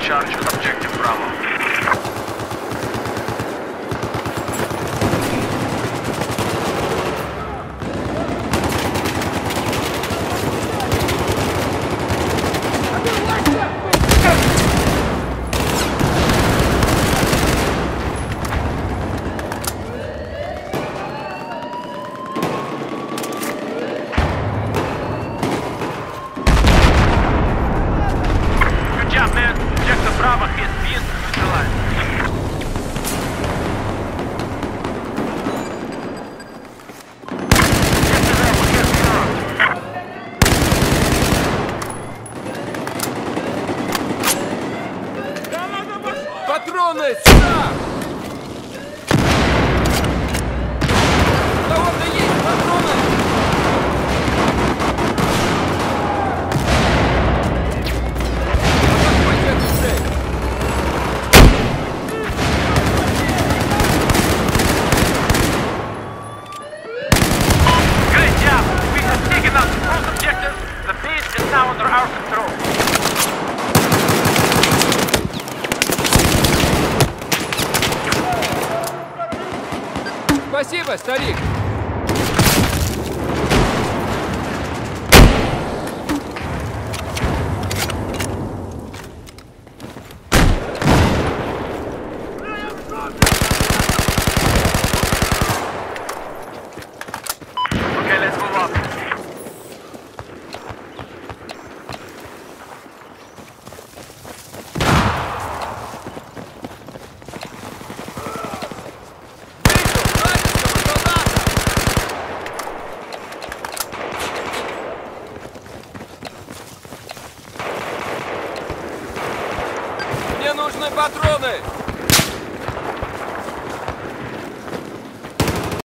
charge of objective Bravo. Патроны! Сюда! Кого-то есть патроны! Атакуйте эту цель! Great job! We have taken out both objectives. The base is now under our control. Спасибо, старик! Okay, let's move on. Мне нужны патроны!